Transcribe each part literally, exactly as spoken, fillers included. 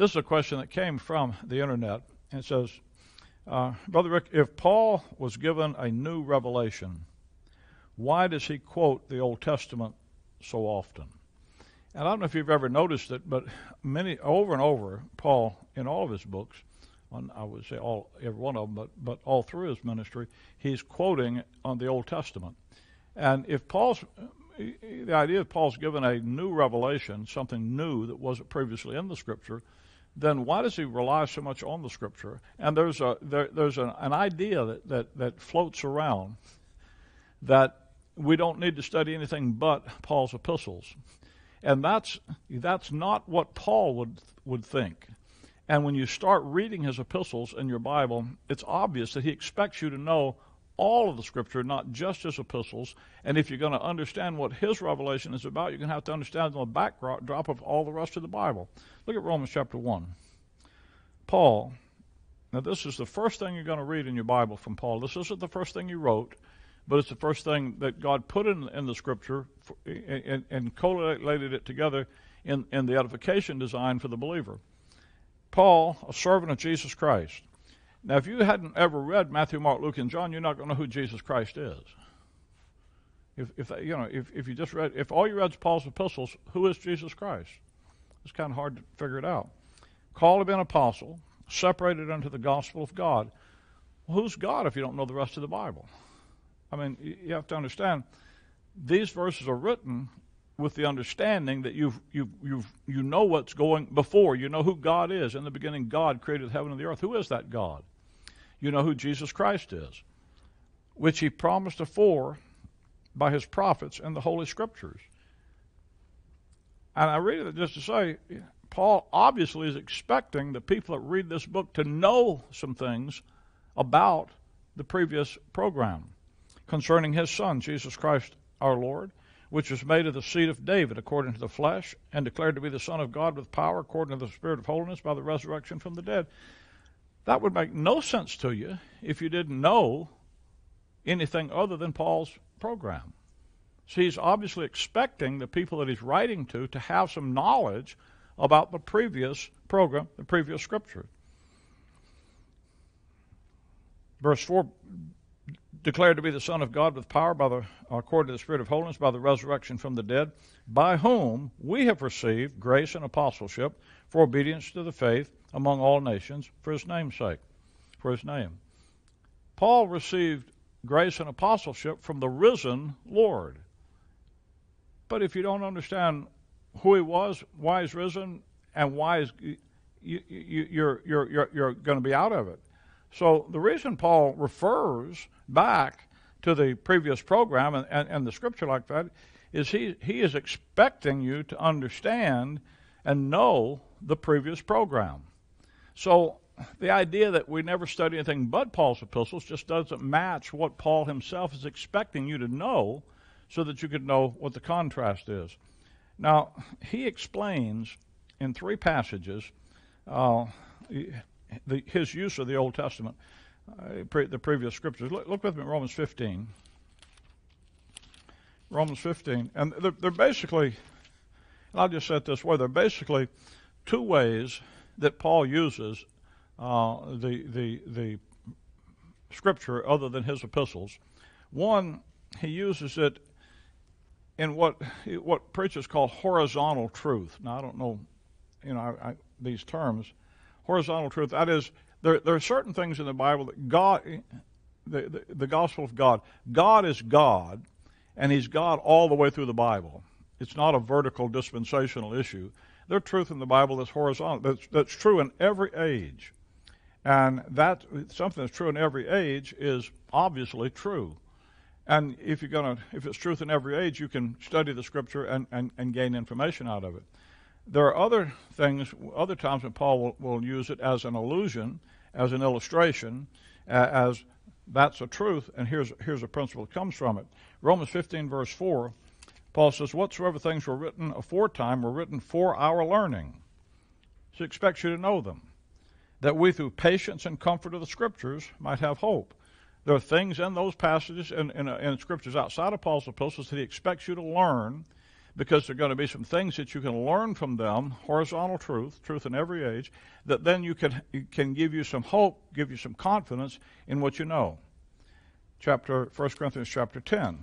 This is a question that came from the internet. And it says, uh, Brother Rick, if Paul was given a new revelation, why does he quote the Old Testament so often? And I don't know if you've ever noticed it, but many over and over, Paul, in all of his books, on, I would say all every one of them, but, but all through his ministry, he's quoting on the Old Testament. And if Paul's, the idea of Paul's given a new revelation, something new that wasn't previously in the Scripture, then why does he rely so much on the Scripture? And there's a there, there's an, an idea that, that, that floats around that we don't need to study anything but Paul's epistles. And that's that's not what Paul would would think. And when you start reading his epistles in your Bible, it's obvious that he expects you to know all of the Scripture, not just his epistles. And if you're going to understand what his revelation is about, you're going to have to understand the backdrop of all the rest of the Bible. Look at Romans chapter one. Paul, now this is the first thing you're going to read in your Bible from Paul. This isn't the first thing he wrote, but it's the first thing that God put in, in the Scripture for, and, and collated it together in, in the edification design for the believer. Paul, a servant of Jesus Christ. Now, if you hadn't ever read Matthew, Mark, Luke, and John, you're not going to know who Jesus Christ is. If, if you know, if, if you just read, if all you read is Paul's epistles, who is Jesus Christ? It's kind of hard to figure it out. Called to be an apostle, separated unto the gospel of God. Well, who's God if you don't know the rest of the Bible? I mean, you have to understand, these verses are written with the understanding that you've, you've, you've, you know what's going before. You know who God is. In the beginning, God created heaven and the earth. Who is that God? You know who Jesus Christ is, which he promised afore by his prophets in the Holy Scriptures. And I read it just to say, Paul obviously is expecting the people that read this book to know some things about the previous program concerning his Son, Jesus Christ our Lord, which was made of the seed of David according to the flesh, and declared to be the Son of God with power according to the Spirit of holiness by the resurrection from the dead. That would make no sense to you if you didn't know anything other than Paul's program. So he's obviously expecting the people that he's writing to to have some knowledge about the previous program, the previous Scripture. Verse four, declared to be the Son of God with power by the according to the Spirit of holiness by the resurrection from the dead, by whom we have received grace and apostleship for obedience to the faith among all nations for his name's sake, for his name. Paul received grace and apostleship from the risen Lord. But if you don't understand who he was, why he's risen, and why he's, you, you, you're, you're, you're, you're going to be out of it. So the reason Paul refers back to the previous program and, and, and the Scripture like that is he, he is expecting you to understand and know the previous program. So the idea that we never study anything but Paul's epistles just doesn't match what Paul himself is expecting you to know so that you could know what the contrast is. Now, he explains in three passages uh, the, his use of the Old Testament, uh, pre, the previous scriptures. Look, look with me at Romans fifteen. Romans fifteen. And they're, they're basically, and I'll just say it this way, they're basically two ways that Paul uses uh, the, the, the scripture other than his epistles. One, he uses it in what what preachers call horizontal truth. Now, I don't know, you know, I, I, these terms. Horizontal truth, that is, there, there are certain things in the Bible that God, the, the, the gospel of God, God is God, and he's God all the way through the Bible. It's not a vertical dispensational issue. There's truth in the Bible that's horizontal, that's, that's true in every age. And that something that's true in every age is obviously true. And if you're gonna, if it's truth in every age, you can study the Scripture and, and, and gain information out of it. There are other things, other times when Paul will, will use it as an allusion, as an illustration, uh, as that's a truth, and here's here's a principle that comes from it. Romans fifteen, verse four, Paul says, whatsoever things were written aforetime were written for our learning. So he expects you to know them, that we through patience and comfort of the Scriptures might have hope. There are things in those passages and in, in, in Scriptures outside of Paul's epistles that he expects you to learn because there are going to be some things that you can learn from them, horizontal truth, truth in every age, that then you can, can give you some hope, give you some confidence in what you know. Chapter, First Corinthians chapter ten.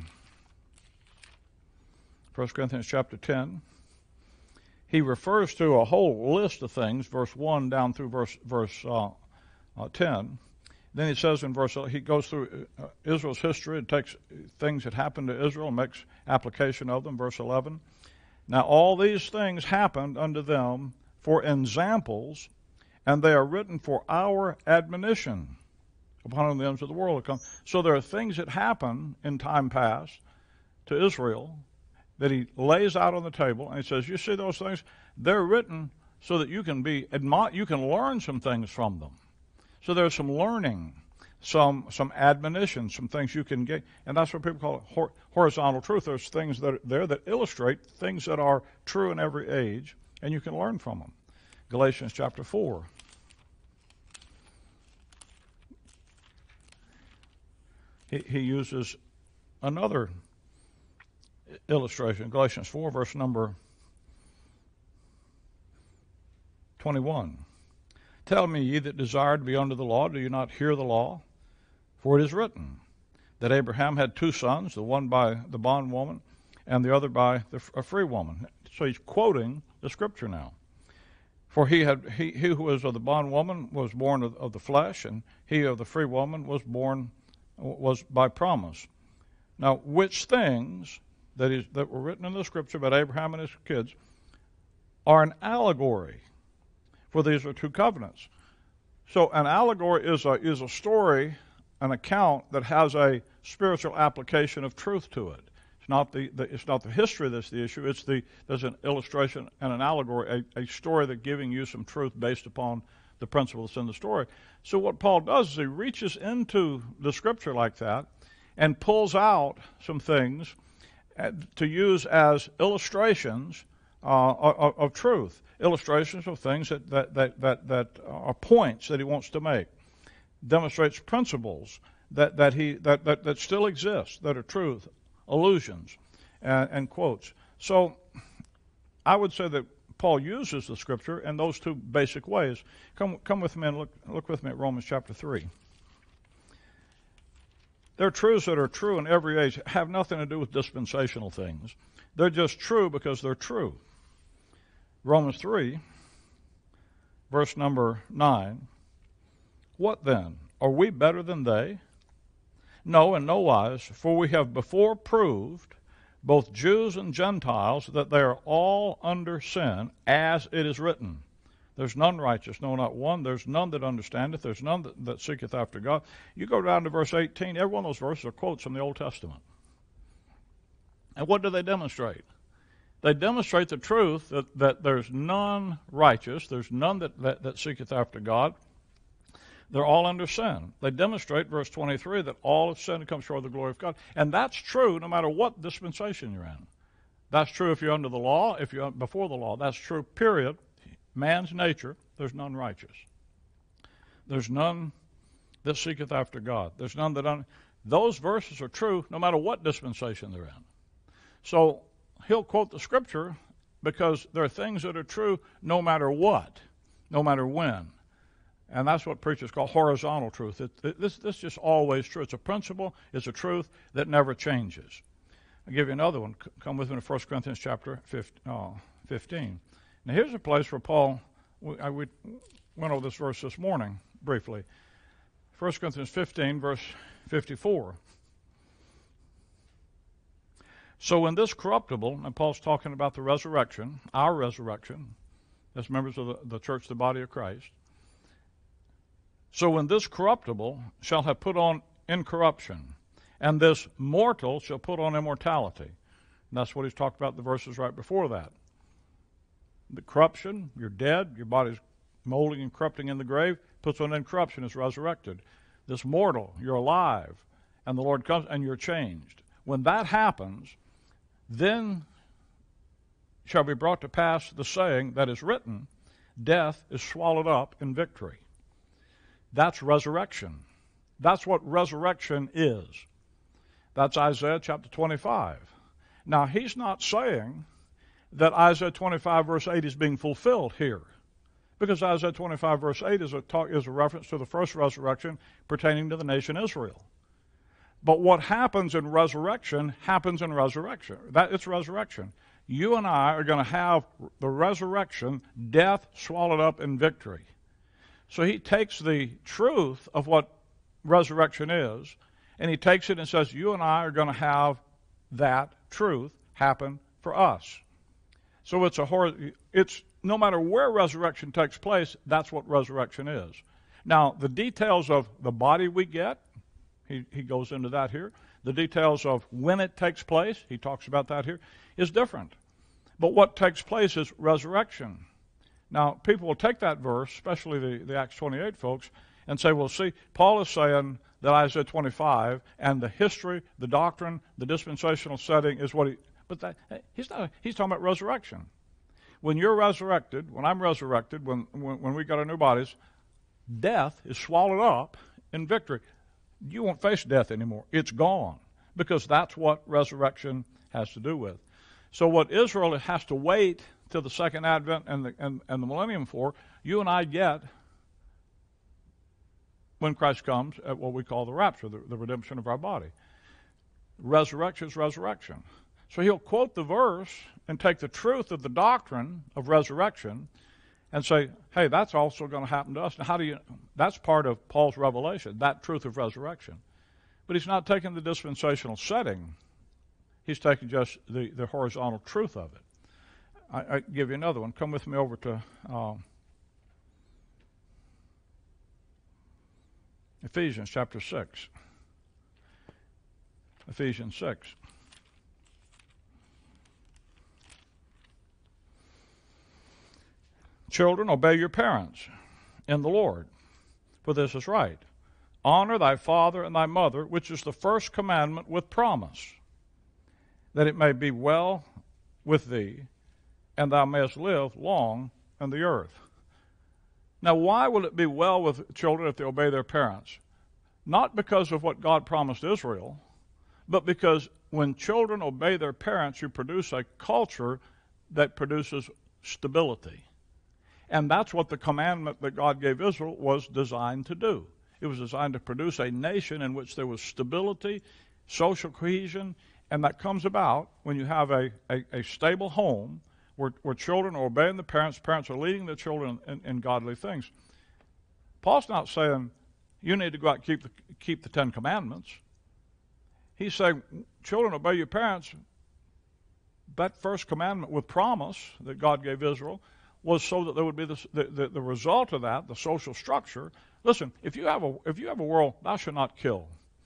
First Corinthians chapter ten. He refers to a whole list of things, verse one down through verse, verse uh, uh, ten. Then he says in verse, he goes through uh, Israel's history and takes things that happened to Israel and makes application of them. Verse eleven. Now all these things happened unto them for examples, and they are written for our admonition, upon whom the ends of the world have come. So there are things that happen in time past to Israel that he lays out on the table, and he says, you see those things? They're written so that you can be admo- you can learn some things from them. So there's some learning, some some admonition, some things you can get, and that's what people call it hor- horizontal truth. There's things that are there that illustrate things that are true in every age, and you can learn from them. Galatians chapter four. He, he uses another illustration. Galatians four, verse number twenty-one. Tell me, ye that desire to be under the law, do you not hear the law? For it is written that Abraham had two sons, the one by the bondwoman and the other by the, a free woman. So he's quoting the scripture now. For he had he, he who was of the bondwoman was born of, of the flesh, and he of the free woman was born was by promise. Now, which things that is that were written in the scripture about Abraham and his kids are an allegory, for these are two covenants. So an allegory is a is a story, an account that has a spiritual application of truth to it. It's not the, the it's not the history that's the issue. It's the there's an illustration and an allegory, a, a story that giving you some truth based upon the principle that's in the story. So what Paul does is he reaches into the scripture like that and pulls out some things to use as illustrations uh, of, of truth, illustrations of things that, that, that, that, that are points that he wants to make, demonstrates principles that, that, he, that, that, that still exist, that are truth, allusions, and, and quotes. So I would say that Paul uses the scripture in those two basic ways. Come, come with me and look, look with me at Romans chapter three. There are truths that are true in every age, have nothing to do with dispensational things. They're just true because they're true. Romans three, verse number nine. What then? Are we better than they? No, in no wise, for we have before proved, both Jews and Gentiles, that they are all under sin, as it is written. There's none righteous, no, not one. There's none that understandeth. There's none that, that seeketh after God. You go down to verse eighteen, every one of those verses are quotes from the Old Testament. And what do they demonstrate? They demonstrate the truth that, that there's none righteous, there's none that, that, that seeketh after God. They're all under sin. They demonstrate, verse twenty-three, that all have sinned and come short of the glory of God. And that's true no matter what dispensation you're in. That's true if you're under the law, if you're before the law. That's true, period. Man's nature, there's none righteous. There's none that seeketh after God. There's none that... Un- Those verses are true no matter what dispensation they're in. So he'll quote the scripture because there are things that are true no matter what, no matter when. And that's what preachers call horizontal truth. It, it, this, this is just always true. It's a principle. It's a truth that never changes. I'll give you another one. Come with me to First Corinthians chapter fifteen. Now here's a place where Paul, I we went over this verse this morning briefly. First Corinthians fifteen, verse fifty-four. So in this corruptible, and Paul's talking about the resurrection, our resurrection, as members of the, the church, the body of Christ. So when this corruptible shall have put on incorruption, and this mortal shall put on immortality. And that's what he's talked about in the verses right before that. The corruption, you're dead, your body's molding and corrupting in the grave, puts on incorruption, is resurrected. This mortal, you're alive, and the Lord comes, and you're changed. When that happens, then shall be brought to pass the saying that is written, death is swallowed up in victory. That's resurrection. That's what resurrection is. That's Isaiah chapter twenty-five. Now, he's not saying that Isaiah twenty-five verse eight is being fulfilled here. Because Isaiah twenty-five verse eight is a, talk, is a reference to the first resurrection pertaining to the nation Israel. But what happens in resurrection happens in resurrection. That, it's resurrection. You and I are going to have the resurrection, death swallowed up in victory. So he takes the truth of what resurrection is, and he takes it and says, you and I are going to have that truth happen for us. So it's a it's no matter where resurrection takes place, that's what resurrection is. Now, the details of the body we get, he, he goes into that here. The details of when it takes place, he talks about that here, is different. But what takes place is resurrection. Now, people will take that verse, especially the, the Acts twenty-eight folks, and say, well, see, Paul is saying that Isaiah twenty-five and the history, the doctrine, the dispensational setting is what he, but that, he's not, he's talking about resurrection. When you're resurrected, when I'm resurrected, when, when, when we got our new bodies, death is swallowed up in victory. You won't face death anymore. It's gone, because that's what resurrection has to do with. So what Israel has to wait till the second advent and the, and, and the millennium for, you and I get when Christ comes at what we call the rapture, the, the redemption of our body. Resurrection is resurrection. So he'll quote the verse and take the truth of the doctrine of resurrection and say, hey, that's also going to happen to us. Now, how do you, that's part of Paul's revelation, that truth of resurrection. But he's not taking the dispensational setting. He's taking just the, the horizontal truth of it. I, I give you another one. Come with me over to um, Ephesians chapter six. Ephesians six. Children, obey your parents in the Lord, for this is right. Honor thy father and thy mother, which is the first commandment with promise, that it may be well with thee, and thou mayest live long on the earth. Now, why will it be well with children if they obey their parents? Not because of what God promised Israel, but because when children obey their parents, you produce a culture that produces stability. And that's what the commandment that God gave Israel was designed to do. It was designed to produce a nation in which there was stability, social cohesion, and that comes about when you have a, a, a stable home where, where children are obeying the parents, parents are leading the children in, in godly things. Paul's not saying you need to go out and keep the, keep the Ten Commandments. He's saying, children, obey your parents. That first commandment with promise that God gave Israel was so that there would be this, the, the, the result of that, the social structure. Listen, if you have a if you have a world, thou shalt not kill.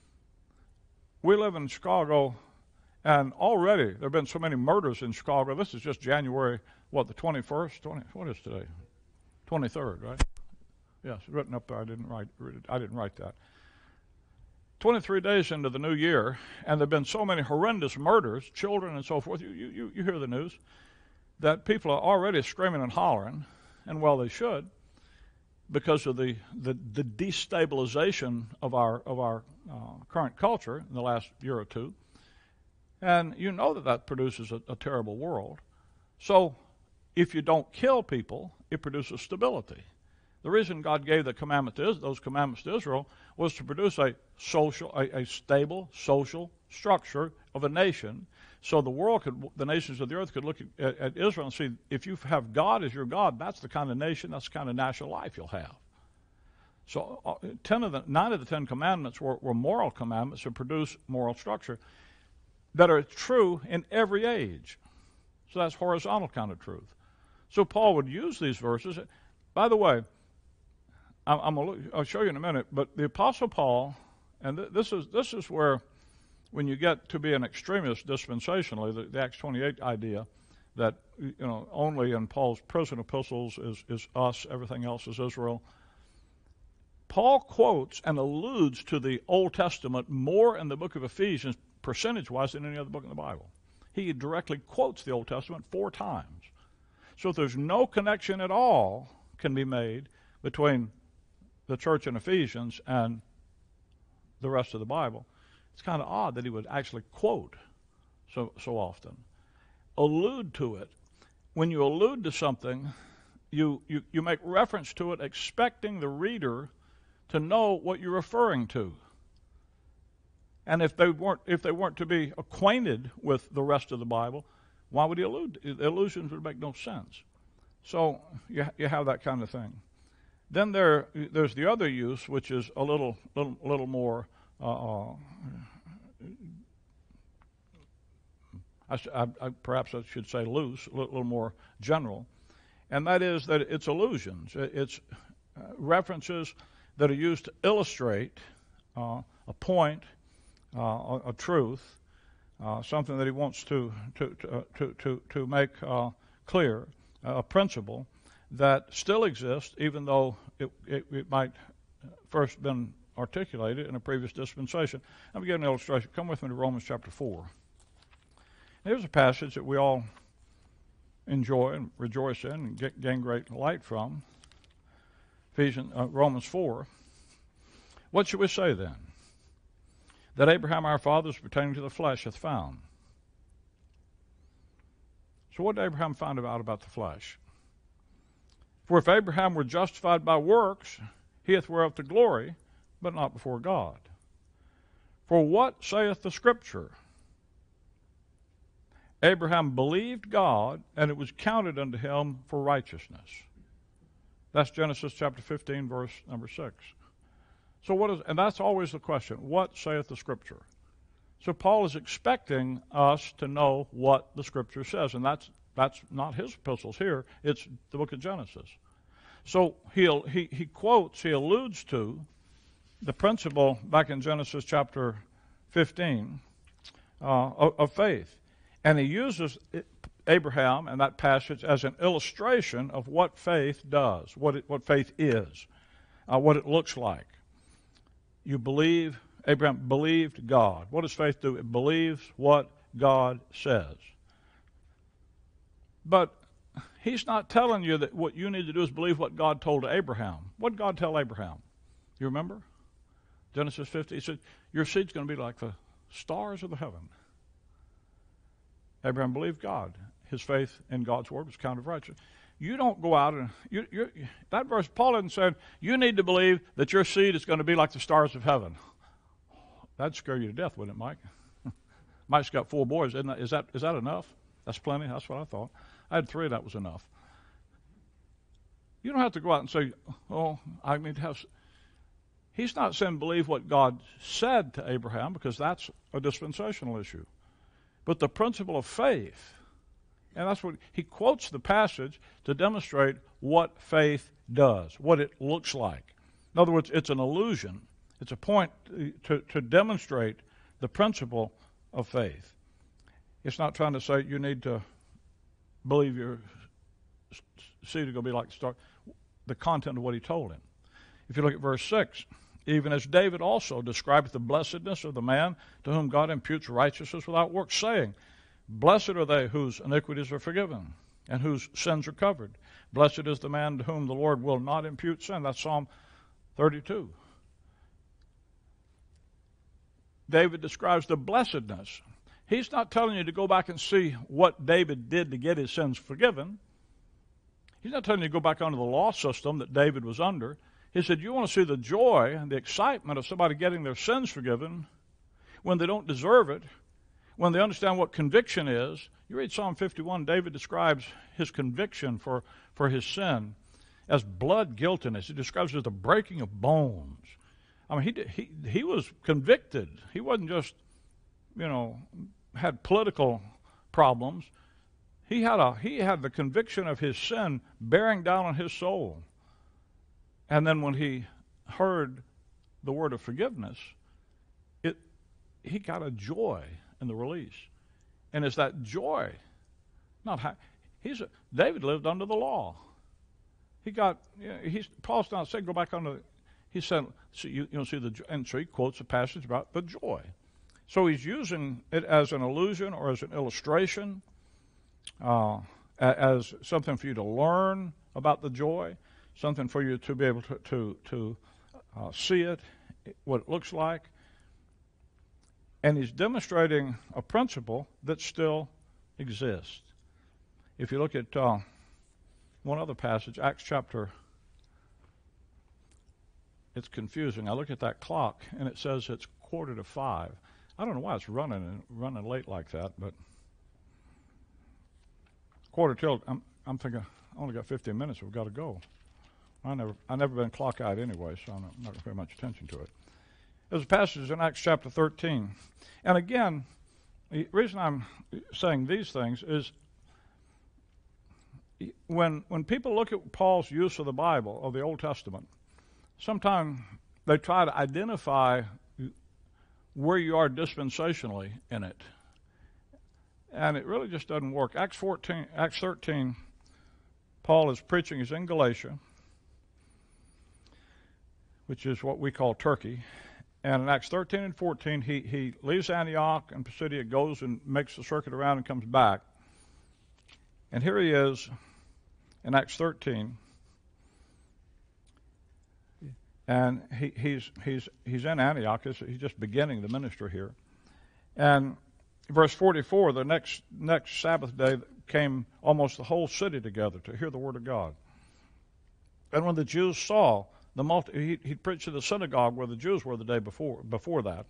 We live in Chicago, and already there have been so many murders in Chicago. This is just January, what, the twenty-first? twenty, what is today? twenty-third, right? Yes, written up there. I didn't write. I didn't write that. twenty-three days into the new year, and there have been so many horrendous murders, children and so forth. You you you hear the news that people are already screaming and hollering, and well, they should, because of the the, the destabilization of our of our uh, current culture in the last year or two. And you know that that produces a, a terrible world. So if you don't kill people, it produces stability. The reason God gave the commandment to, those commandments to Israel was to produce a social, a, a stable social structure of a nation, so the world could, the nations of the earth could look at, at Israel and see, if you have God as your God, that's the kind of nation, that's the kind of national life you'll have. So uh, ten of the nine of the Ten Commandments were, were moral commandments to produce moral structure that are true in every age. So that's horizontal kind of truth. So Paul would use these verses. By the way, I'm, I'm gonna look, I'll show you in a minute, but the Apostle Paul, and th- this is this is where, when you get to be an extremist dispensationally, the, the Acts twenty-eight idea that, you know, only in Paul's prison epistles is, is us, everything else is Israel. Paul quotes and alludes to the Old Testament more in the book of Ephesians, percentage-wise, than any other book in the Bible. He directly quotes the Old Testament four times. So if there's no connection at all can be made between the church in Ephesians and the rest of the Bible, it's kind of odd that he would actually quote so so often, allude to it. when you allude to something, you, you, you make reference to it expecting the reader to know what you're referring to. And if they weren't if they weren't to be acquainted with the rest of the Bible, why would he allude? The allusions would make no sense. So you you have that kind of thing. Then there there's the other use, which is a little little little more. Uh, I, I, I, perhaps I should say loose, a little, little more general, and that is that it's allusions. It's uh, references that are used to illustrate uh, a point, uh, a, a truth, uh, something that he wants to to to uh, to, to, to make uh, clear, uh, a principle that still exists, even though it, it, it might first been articulated in a previous dispensation. Let me give an illustration. Come with me to Romans chapter four. Here's a passage that we all enjoy and rejoice in and get, gain great light from. Ephesians, uh, Romans four. What should we say then? That Abraham our fathers pertaining to the flesh hath found. So what did Abraham find out about the flesh? For if Abraham were justified by works, he hath whereof to glory, but not before God. For what saith the Scripture? Abraham believed God, and it was counted unto him for righteousness. That's Genesis chapter fifteen, verse number six. So what is, and that's always the question, what saith the Scripture? So Paul is expecting us to know what the Scripture says, and that's that's not his epistles here, it's the book of Genesis. So he he he quotes, he alludes to the principle back in Genesis chapter fifteen uh, of, of faith. And he uses it, Abraham and that passage as an illustration of what faith does, what it, what faith is, uh, what it looks like. You believe, Abraham believed God. What does faith do? It believes what God says. But he's not telling you that what you need to do is believe what God told Abraham. What did God tell Abraham? You remember? Genesis fifty, he said, your seed's going to be like the stars of the heaven. Abraham believed God. His faith in God's word was counted righteous. You don't go out and, you, you, that verse, Paul hadn't said, you need to believe that your seed is going to be like the stars of heaven. That'd scare you to death, wouldn't it, Mike? Mike's got four boys. Isn't that, is, that, is that enough? That's plenty? That's what I thought. I had three, that was enough. You don't have to go out and say, oh, I need to have... He's not saying believe what God said to Abraham, because that's a dispensational issue. But the principle of faith, and that's what he quotes the passage to demonstrate what faith does, what it looks like. In other words, it's an illusion. It's a point to, to demonstrate the principle of faith. It's not trying to say you need to believe your seed is going to be like the star. The content of what he told him. If you look at verse six, even as David also describeth the blessedness of the man to whom God imputes righteousness without works, saying, blessed are they whose iniquities are forgiven and whose sins are covered. Blessed is the man to whom the Lord will not impute sin. That's Psalm thirty-two. David describes the blessedness. He's not telling you to go back and see what David did to get his sins forgiven. He's not telling you to go back under the law system that David was under. He said, you want to see the joy and the excitement of somebody getting their sins forgiven when they don't deserve it, when they understand what conviction is. You read Psalm fifty-one, David describes his conviction for, for his sin as blood guiltiness. He describes it as the breaking of bones. I mean, he, he, he was convicted. He wasn't just, you know, had political problems. He had, a, he had the conviction of his sin bearing down on his soul. And then when he heard the word of forgiveness, it he got a joy in the release. And it's that joy, not how, he's a, David lived under the law. He got, you know, he's, Paul's not saying go back under, he said, see, you, you know, see the, and so he quotes a passage about the joy. So he's using it as an illusion or as an illustration, uh, as something for you to learn about the joy, something for you to be able to, to, to uh, see it, what it looks like. And he's demonstrating a principle that still exists. If you look at uh, one other passage, Acts chapter, it's confusing. I look at that clock, and it says it's quarter to five. I don't know why it's running running late like that, but quarter till. I'm, I'm thinking I only got fifteen minutes. We've got to go. I never I never been clock eyed anyway, so I'm not, not going to pay much attention to it. There's a passage in Acts chapter thirteen, and again, the reason I'm saying these things is when when people look at Paul's use of the Bible, of the Old Testament, sometimes they try to identify where you are dispensationally in it. And it really just doesn't work. Acts fourteen, Acts thirteen, Paul is preaching, he's in Galatia, which is what we call Turkey. And in Acts thirteen and fourteen, he, he leaves Antioch and Pisidia, goes and makes the circuit around and comes back. And here he is in Acts thirteen. And he, he's he's he's in Antioch. He's just beginning the ministry here. And verse forty-four, the next next Sabbath day came almost the whole city together to hear the word of God. And when the Jews saw the multi, he he preached to the synagogue where the Jews were the day before before that.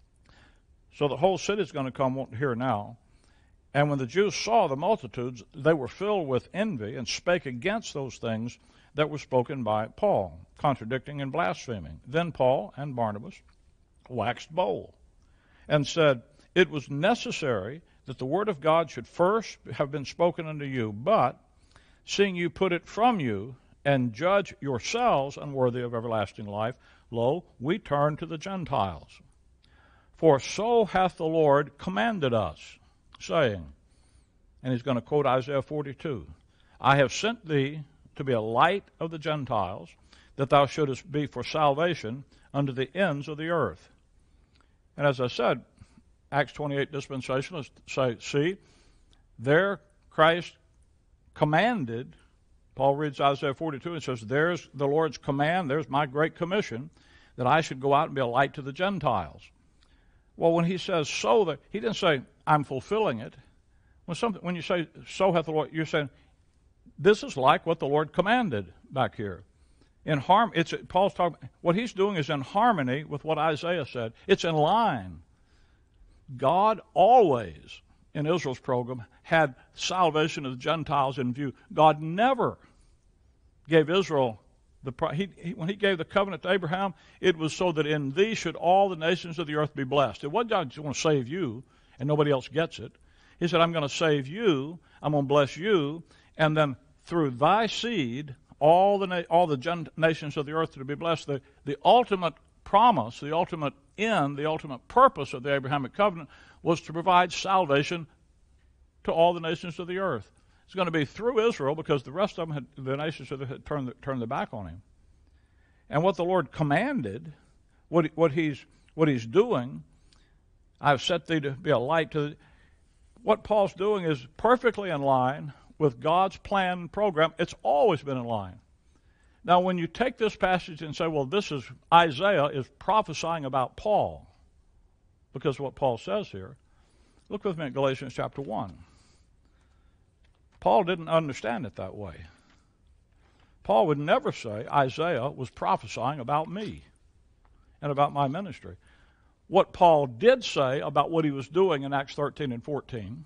So the whole city is going to come here now. And when the Jews saw the multitudes, they were filled with envy and spake against those things that were spoken by Paul, contradicting and blaspheming. Then Paul and Barnabas waxed bold and said, it was necessary that the word of God should first have been spoken unto you, but seeing you put it from you and judge yourselves unworthy of everlasting life, lo, we turn to the Gentiles. For so hath the Lord commanded us, saying, and he's going to quote Isaiah forty-two, I have sent thee to be a light of the Gentiles, that thou shouldest be for salvation unto the ends of the earth. And as I said, Acts twenty-eight dispensationalists say, see, there Christ commanded, Paul reads Isaiah forty-two and says, there's the Lord's command, there's my great commission, that I should go out and be a light to the Gentiles. Well, when he says so, that he didn't say, I'm fulfilling it. When, something, when you say, so hath the Lord, you're saying, this is like what the Lord commanded back here. In harm, it's Paul's talking. What he's doing is in harmony with what Isaiah said. It's in line. God always, in Israel's program, had salvation of the Gentiles in view. God never gave Israel the he, he, when he gave the covenant to Abraham. It was so that in thee should all the nations of the earth be blessed. It wasn't God just want to save you and nobody else gets it. He said, I'm going to save you. I'm going to bless you, and then through thy seed, all the na- all the gen- nations of the earth are to be blessed. The, the ultimate promise, the ultimate end, the ultimate purpose of the Abrahamic covenant was to provide salvation to all the nations of the earth. It's going to be through Israel because the rest of them, had, the nations of the, had turned, turned their back on him. And what the Lord commanded, what, what, he's, what he's doing, I've set thee to be a light to the, what Paul's doing is perfectly in line with God's plan and program. It's always been in line. Now, when you take this passage and say, well, this is, Isaiah is prophesying about Paul, because of what Paul says here, look with me at Galatians chapter one. Paul didn't understand it that way. Paul would never say Isaiah was prophesying about me and about my ministry. What Paul did say about what he was doing in Acts thirteen and fourteen,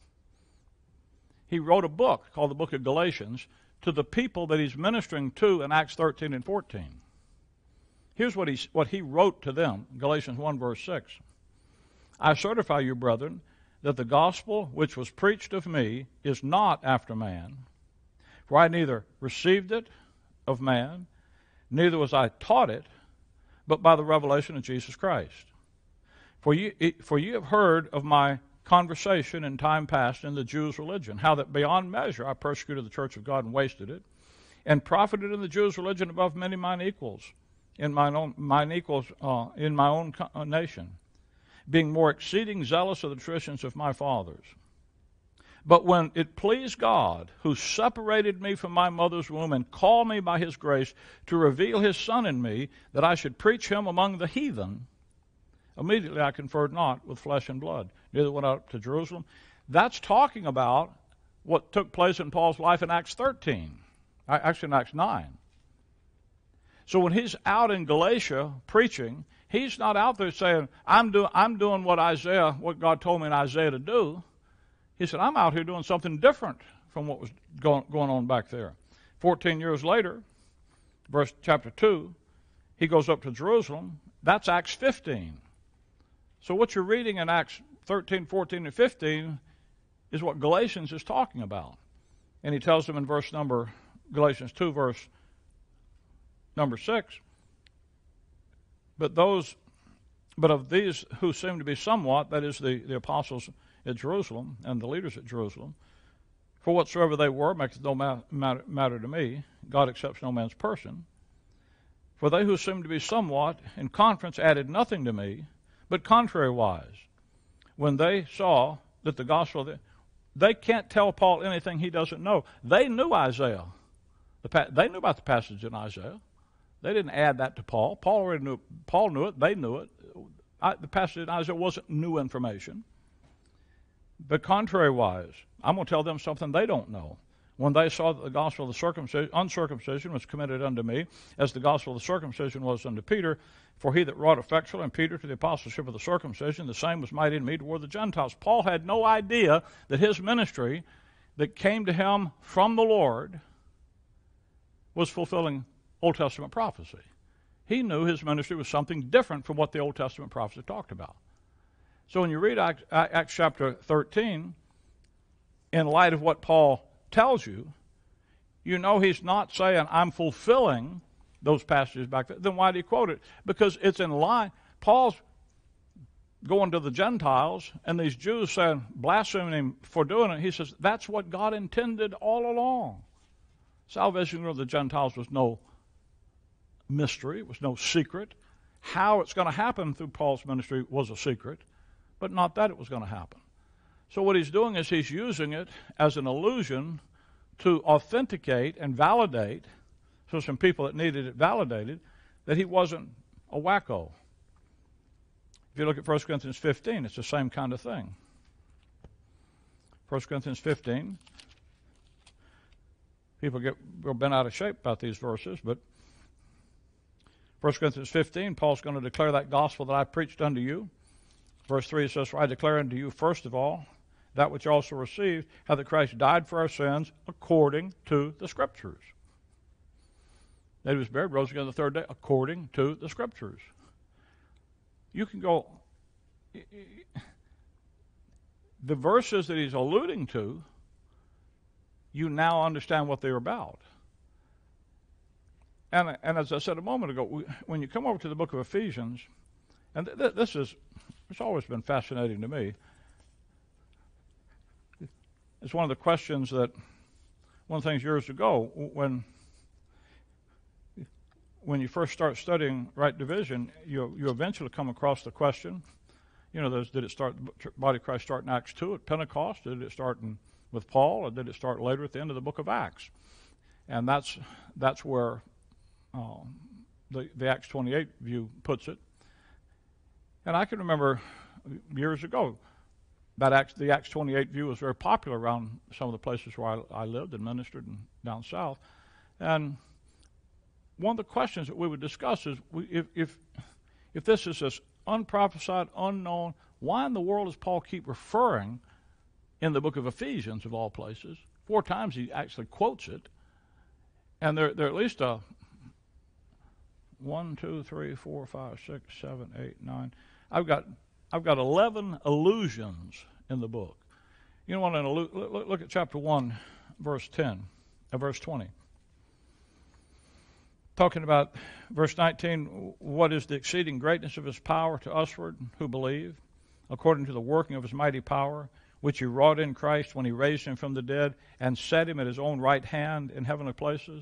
he wrote a book called the Book of Galatians to the people that he's ministering to in Acts thirteen and fourteen. Here's what he, what he wrote to them, Galatians one, verse six. I certify you, brethren, that the gospel which was preached of me is not after man. For I neither received it of man, neither was I taught it, but by the revelation of Jesus Christ. For you, for you have heard of my conversation in time past in the Jews' religion, how that beyond measure I persecuted the church of God and wasted it, and profited in the Jews' religion above many mine equals, in mine own mine equals uh, in my own nation, being more exceeding zealous of the traditions of my fathers. But when it pleased God, who separated me from my mother's womb and called me by his grace to reveal his Son in me, that I should preach him among the heathen, immediately I conferred not with flesh and blood, neither went up to Jerusalem. That's talking about what took place in Paul's life in Acts thirteen, actually in Acts nine. So when he's out in Galatia preaching, he's not out there saying, I'm, do, I'm doing what Isaiah, what God told me in Isaiah to do. He said, I'm out here doing something different from what was going, going on back there. Fourteen years later, verse chapter two, he goes up to Jerusalem. That's Acts fifteen. So what you're reading in Acts thirteen, fourteen, and fifteen is what Galatians is talking about. And he tells them in verse number, Galatians two, verse number six, but those, but of these who seem to be somewhat, that is the, the apostles at Jerusalem and the leaders at Jerusalem, for whatsoever they were maketh no matter, matter to me. God accepts no man's person. For they who seemed to be somewhat in conference added nothing to me, but contrariwise, when they saw that the gospel, they can't tell Paul anything he doesn't know. They knew Isaiah. The, they knew about the passage in Isaiah. They didn't add that to Paul. Paul already knew. Paul knew it. They knew it. I, the passage in Isaiah wasn't new information. But contrariwise, I'm going to tell them something they don't know. When they saw that the gospel of the circumcision, uncircumcision was committed unto me, as the gospel of the circumcision was unto Peter, for he that wrought effectually in Peter to the apostleship of the circumcision, the same was mighty in me toward the Gentiles. Paul had no idea that his ministry that came to him from the Lord was fulfilling Old Testament prophecy. He knew his ministry was something different from what the Old Testament prophecy talked about. So when you read Acts, Acts chapter thirteen, in light of what Paul tells you, you know he's not saying, I'm fulfilling those passages back there. Then why do you quote it? Because it's in line. Paul's going to the Gentiles, and these Jews saying, blaspheming him for doing it. He says, that's what God intended all along. Salvation of the Gentiles was no mystery. It was no secret. How it's going to happen through Paul's ministry was a secret, but not that it was going to happen. So what he's doing is he's using it as an illusion to authenticate and validate, so some people that needed it validated, that he wasn't a wacko. If you look at First Corinthians fifteen, it's the same kind of thing. First Corinthians fifteen, people get bent out of shape about these verses, but First Corinthians fifteen, Paul's going to declare that gospel that I preached unto you. Verse three says, for I declare unto you first of all that which also received, how that Christ died for our sins according to the Scriptures. That he was buried, rose again the third day, according to the Scriptures. You can go, the verses that he's alluding to, you now understand what they're about. And, and as I said a moment ago, we, when you come over to the book of Ephesians, and th- th- this is, it's always been fascinating to me. It's one of the questions that, one of the things years ago, when when you first start studying right division, you you eventually come across the question, you know, did it start, the body of Christ start in Acts two at Pentecost? Did it start in, with Paul, or did it start later at the end of the book of Acts? And that's that's where uh, the, the Acts twenty-eight view puts it. And I can remember years ago, that Acts, the Acts twenty-eight view was very popular around some of the places where I, I lived and ministered and down south. And one of the questions that we would discuss is, we, if, if, if this is this unprophesied, unknown, why in the world does Paul keep referring in the book of Ephesians, of all places? Four times he actually quotes it. And there, there are at least a one, two, three, four, five, six, seven, eight, nine. I've got I've got eleven allusions in the book. You know what? An allu- look, look at chapter one, verse ten, uh, verse twenty. Talking about verse nineteen, what is the exceeding greatness of his power to usward who believe, according to the working of his mighty power, which he wrought in Christ when he raised him from the dead and set him at his own right hand in heavenly places.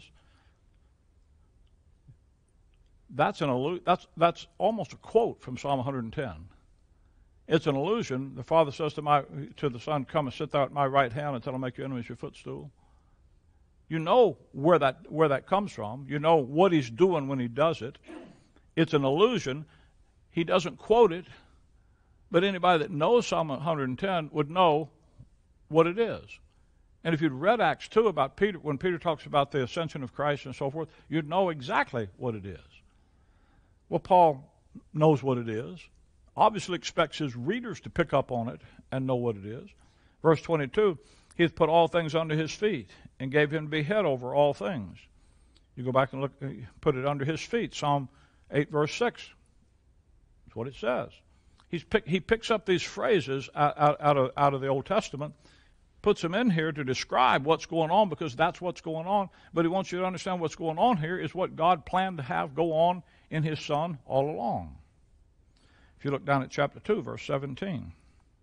That's an allu- that's that's almost a quote from Psalm one hundred ten. It's an allusion. The Father says to my to the Son, "Come and sit thou at my right hand until I make your enemies your footstool." You know where that where that comes from. You know what he's doing when he does it. It's an allusion. He doesn't quote it, but anybody that knows Psalm one hundred ten would know what it is. And if you'd read Acts two about Peter, when Peter talks about the ascension of Christ and so forth, you'd know exactly what it is. Well, Paul knows what it is, obviously expects his readers to pick up on it and know what it is. Verse twenty-two, he hath put all things under his feet and gave him to be head over all things. You go back and look, put it under his feet. Psalm eight, verse six. That's what it says. He's pick, he picks up these phrases out, out, out, of, out of the Old Testament, puts them in here to describe what's going on, because that's what's going on. But he wants you to understand what's going on here is what God planned to have go on in his Son all along. If you look down at chapter two, verse seventeen.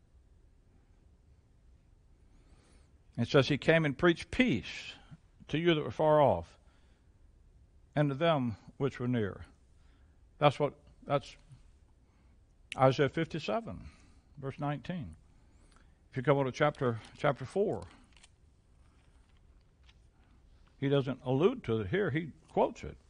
It says, he came and preached peace to you that were far off, and to them which were near. That's what, that's Isaiah fifty-seven, verse nineteen. If you come on to chapter, chapter four, he doesn't allude to it here, he quotes it.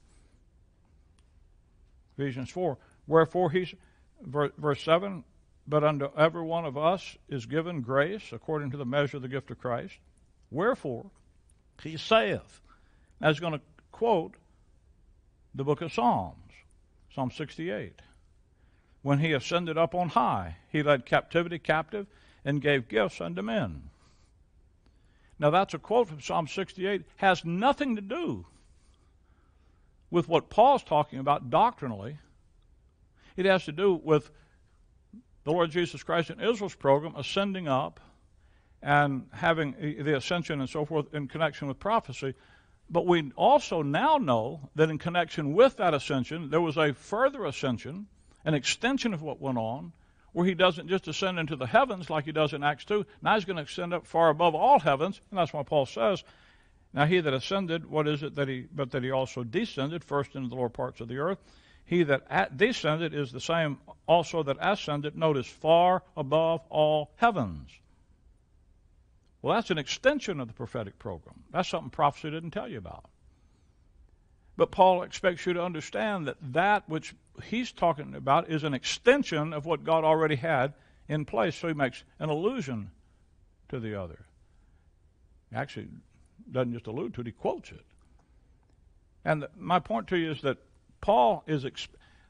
Ephesians four, wherefore he's, verse seven, but unto every one of us is given grace according to the measure of the gift of Christ. Wherefore, he saith. Now he's going to quote the book of Psalms, Psalm sixty-eight. When he ascended up on high, he led captivity captive and gave gifts unto men. Now that's a quote from Psalm sixty-eight, has nothing to do with what Paul's talking about doctrinally. It has to do with the Lord Jesus Christ and Israel's program ascending up and having the ascension and so forth in connection with prophecy. But we also now know that in connection with that ascension, there was a further ascension, an extension of what went on, where he doesn't just ascend into the heavens like he does in Acts two. Now he's going to ascend up far above all heavens, and that's why Paul says, now he that ascended, what is it that he, but that he also descended first into the lower parts of the earth. He that descended is the same also that ascended, notice, far above all heavens. Well, that's an extension of the prophetic program. That's something prophecy didn't tell you about. But Paul expects you to understand that that which he's talking about is an extension of what God already had in place. So he makes an allusion to the other. He actually doesn't just allude to it, he quotes it. And the, my point to you is that Paul is, exp-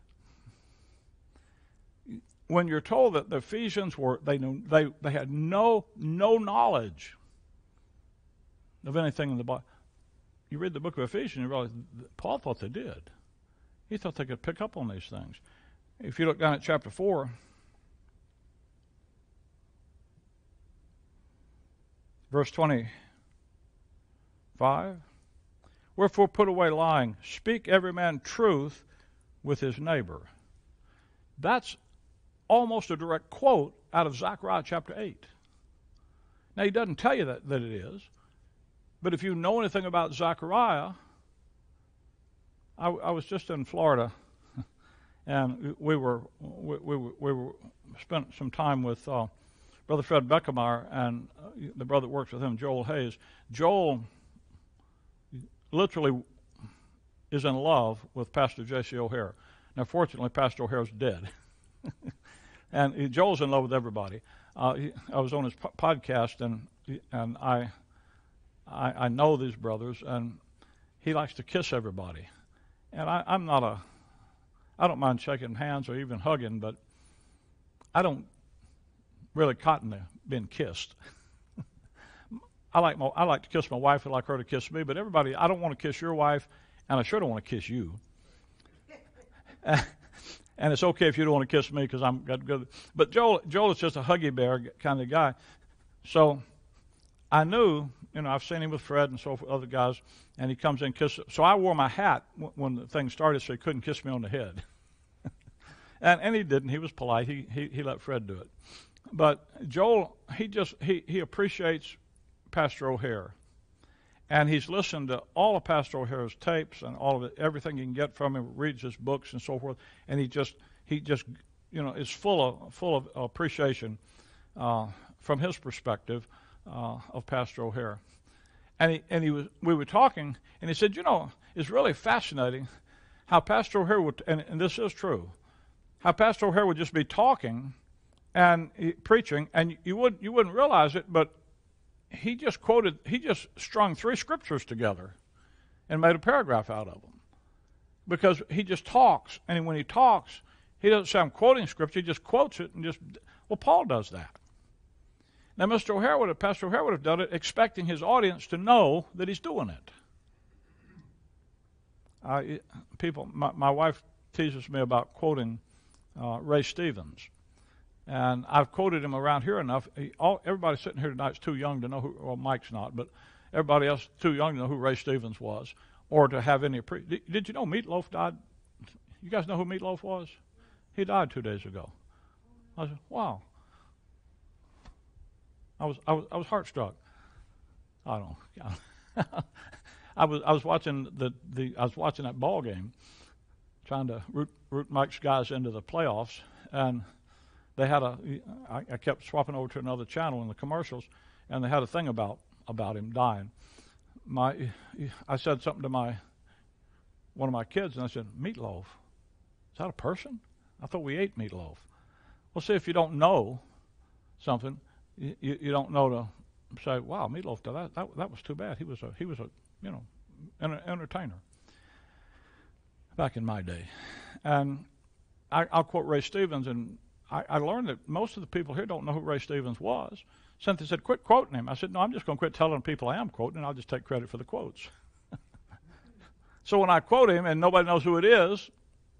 when you're told that the Ephesians were, they knew, they, they had no, no knowledge of anything in the Bible. You read the book of Ephesians, you realize Paul thought they did. He thought they could pick up on these things. If you look down at chapter four, verse twenty-five, wherefore put away lying, speak every man truth with his neighbor. That's almost a direct quote out of Zechariah chapter eight. Now he doesn't tell you that, that it is, but if you know anything about Zechariah, I, I was just in Florida, and we were we, we, we were spent some time with uh, Brother Fred Beckemeyer and uh, the brother that works with him, Joel Hayes. Joel literally is in love with Pastor J C O'Hare. Now, fortunately, Pastor O'Hare's dead, and he, Joel's in love with everybody. Uh, he, I was on his po- podcast, and and I, I I know these brothers, and he likes to kiss everybody. And I, I'm not a, I don't mind shaking hands or even hugging, but I don't really cotton to being kissed. I like my, I like to kiss my wife. I like her to kiss me, but everybody, I don't want to kiss your wife, and I sure don't want to kiss you. And it's okay if you don't want to kiss me because I'm got good. But Joel, Joel is just a huggy bear kind of guy. So I knew, you know, I've seen him with Fred and so forth, other guys, and he comes in and kisses. So I wore my hat w- when the thing started so he couldn't kiss me on the head. and and he didn't. He was polite. He, he he let Fred do it. But Joel, he just, he, he appreciates Pastor O'Hare. And he's listened to all of Pastor O'Hare's tapes and all of it, everything he can get from him, reads his books and so forth. And he just, he just, you know, is full of full of appreciation uh, from his perspective uh, of Pastor O'Hare. And he and he was, we were talking, and he said, you know, it's really fascinating how Pastor O'Hare would, and, and this is true, how Pastor O'Hare would just be talking and he, preaching, and you would you wouldn't realize it, but he just quoted, he just strung three scriptures together and made a paragraph out of them. Because he just talks, and when he talks, he doesn't say, I'm quoting scripture, he just quotes it and just, well, Paul does that. Now, Mister O'Hare would have, Pastor O'Hare would have done it expecting his audience to know that he's doing it. Uh, people, my, my wife teases me about quoting uh, Ray Stevens. And I've quoted him around here enough. He, all, everybody sitting here tonight is too young to know who, well, Mike's not, but everybody else is too young to know who Ray Stevens was or to have any. Pre- did, did you know Meatloaf died? You guys know who Meatloaf was? He died two days ago. I said, wow. I was I was I was heartstruck. I don't know. I was I was watching the, the I was watching that ball game, trying to root root Mike's guys into the playoffs, and they had a. I, I kept swapping over to another channel in the commercials, and they had a thing about about him dying. My I said something to my one of my kids, and I said, "Meatloaf, is that a person? I thought we ate meatloaf." Well, see, if you don't know something, you, you don't know to say, "Wow, Meatloaf, that that that was too bad. He was a he was a you know an entertainer back in my day." And I, I'll quote Ray Stevens, and I, I learned that most of the people here don't know who Ray Stevens was. Cynthia said, "Quit quoting him." I said, "No, I'm just going to quit telling people I am quoting, and I'll just take credit for the quotes." So when I quote him and nobody knows who it is,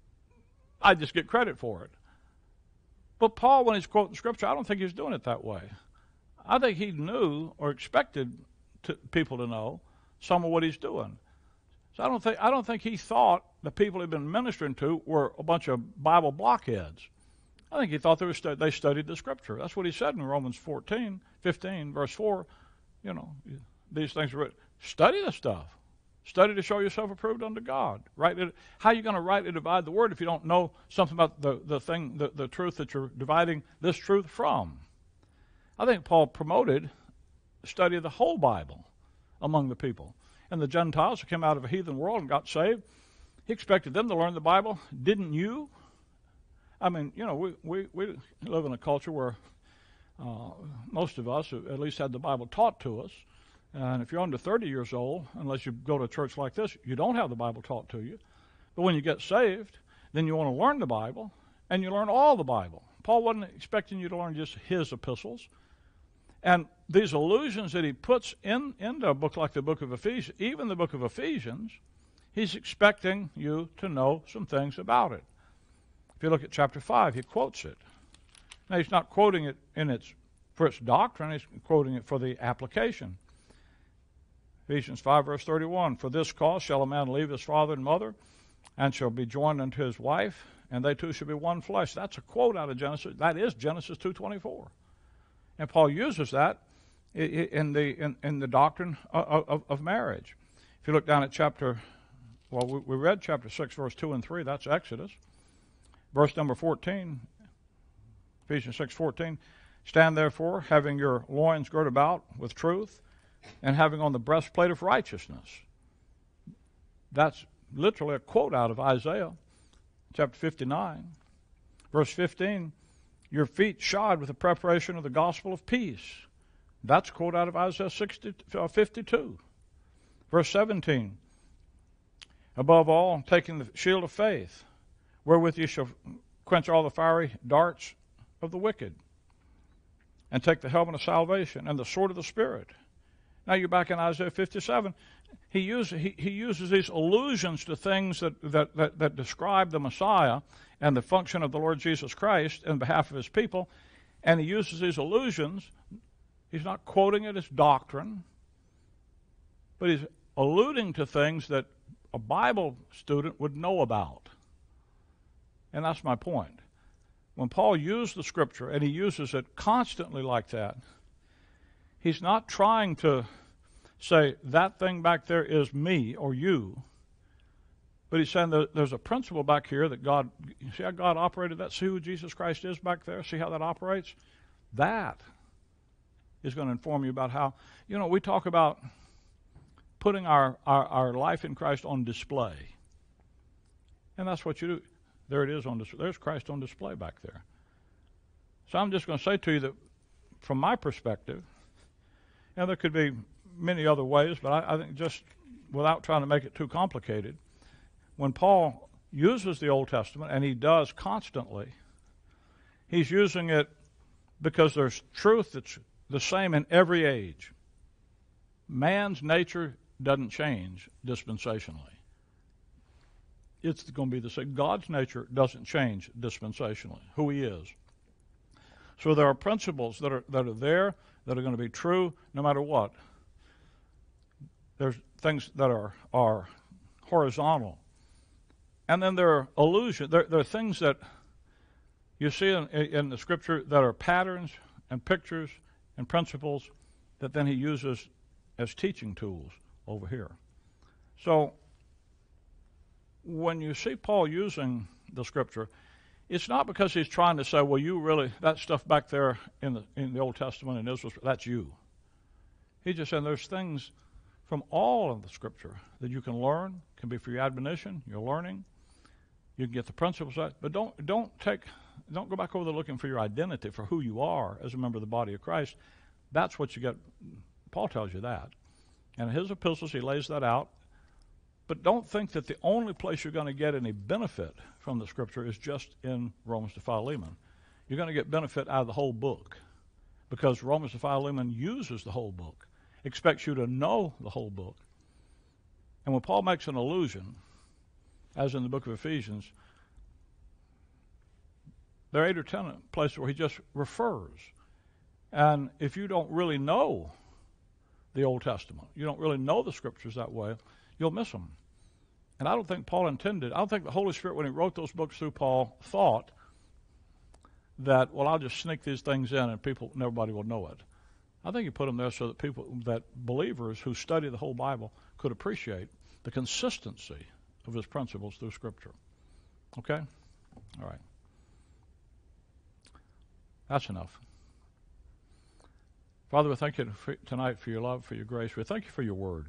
I just get credit for it. But Paul, when he's quoting Scripture, I don't think he's doing it that way. I think he knew or expected to, people to know some of what he's doing. So I don't think I don't think he thought the people he'd been ministering to were a bunch of Bible blockheads. I think he thought they were stu- they studied the Scripture. That's what he said in Romans fourteen, fifteen, verse four. You know, these things are written. Study the stuff. Study to show yourself approved unto God. Rightly, how are you going to rightly divide the word if you don't know something about the, the thing, the, the truth that you're dividing this truth from? I think Paul promoted the study of the whole Bible among the people. And the Gentiles who came out of a heathen world and got saved, he expected them to learn the Bible. Didn't you? I mean, you know, we, we, we live in a culture where uh, most of us at least had the Bible taught to us. And if you're under thirty years old, unless you go to a church like this, you don't have the Bible taught to you. But when you get saved, then you want to learn the Bible, and you learn all the Bible. Paul wasn't expecting you to learn just his epistles. And these allusions that he puts in into a book like the book of Ephesians, even the book of Ephesians, he's expecting you to know some things about it. If you look at chapter five, he quotes it. Now, he's not quoting it in its for its doctrine, he's quoting it for the application. Ephesians five, verse thirty-one, "For this cause shall a man leave his father and mother, and shall be joined unto his wife, and they two shall be one flesh." That's a quote out of Genesis. That is Genesis two twenty-four. And Paul uses that in the in, in the doctrine of, of, of marriage. If you look down at chapter, well, we, we read chapter six, verse two and three. That's Exodus. Verse number fourteen, Ephesians six fourteen, "Stand therefore, having your loins girt about with truth, and having on the breastplate of righteousness." That's literally a quote out of Isaiah chapter fifty-nine. Verse fifteen, "Your feet shod with the preparation of the gospel of peace." That's a quote out of Isaiah sixty, uh, fifty-two. Verse seventeen, "Above all, taking the shield of faith, wherewith you shall quench all the fiery darts of the wicked, and take the helmet of salvation and the sword of the Spirit." Now you're back in Isaiah fifty-seven. He uses, he, he uses these allusions to things that, that, that, that describe the Messiah and the function of the Lord Jesus Christ in behalf of his people, and he uses these allusions. He's not quoting it as doctrine, but he's alluding to things that a Bible student would know about. And that's my point. When Paul used the Scripture, and he uses it constantly like that, he's not trying to say, that thing back there is me or you. But he's saying that there's a principle back here that God, see how God operated that? See who Jesus Christ is back there? See how that operates? That is going to inform you about how, you know, we talk about putting our, our, our life in Christ on display. And that's what you do. There it is on display. There's Christ on display back there. So I'm just going to say to you that from my perspective, And there could be many other ways, but I, I think just without trying to make it too complicated, when Paul uses the Old Testament, and he does constantly, he's using it because there's truth that's the same in every age. Man's nature doesn't change dispensationally. It's going to be the same. God's nature doesn't change dispensationally, who he is. So there are principles that are that are there that are going to be true no matter what. There's things that are, are horizontal. And then there are allusions. There, there are things that you see in, in the Scripture that are patterns and pictures and principles that then he uses as teaching tools over here. So when you see Paul using the Scripture, it's not because he's trying to say, well, you really, that stuff back there in the in the Old Testament and Israel, that's you. He's just saying there's things from all of the Scripture that you can learn, can be for your admonition, your learning. You can get the principles out, but don't don't take don't go back over there looking for your identity, for who you are as a member of the body of Christ. That's what you get. Paul tells you that. And in his epistles, he lays that out. But don't think that the only place you're going to get any benefit from the Scripture is just in Romans to Philemon. You're going to get benefit out of the whole book, because Romans to Philemon uses the whole book, expects you to know the whole book. And when Paul makes an allusion, as in the book of Ephesians, there are eight or ten places where he just refers. And if you don't really know the Old Testament, you don't really know the Scriptures that way, you'll miss them. And I don't think Paul intended, I don't think the Holy Spirit, when he wrote those books through Paul, thought that, well, I'll just sneak these things in and people, nobody will know it. I think he put them there so that people, that believers who study the whole Bible could appreciate the consistency of his principles through Scripture. Okay? All right. That's enough. Father, we thank you for, tonight for your love, for your grace. We thank you for your word.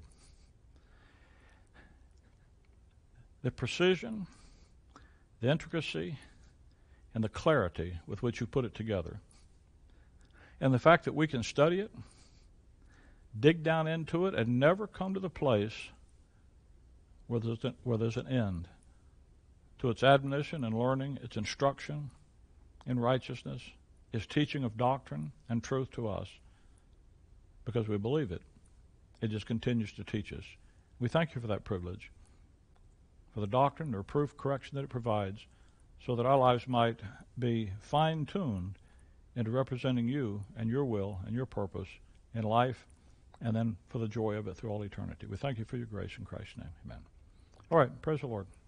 The precision, the intricacy, and the clarity with which you put it together. And the fact that we can study it, dig down into it, and never come to the place where there's, a, where there's an end to its admonition and learning, its instruction in righteousness, its teaching of doctrine and truth to us, because we believe it. It just continues to teach us. We thank you for that privilege, for the doctrine, the reproof, correction that it provides, so that our lives might be fine-tuned into representing you and your will and your purpose in life, and then for the joy of it through all eternity. We thank you for your grace in Christ's name. Amen. All right, praise the Lord.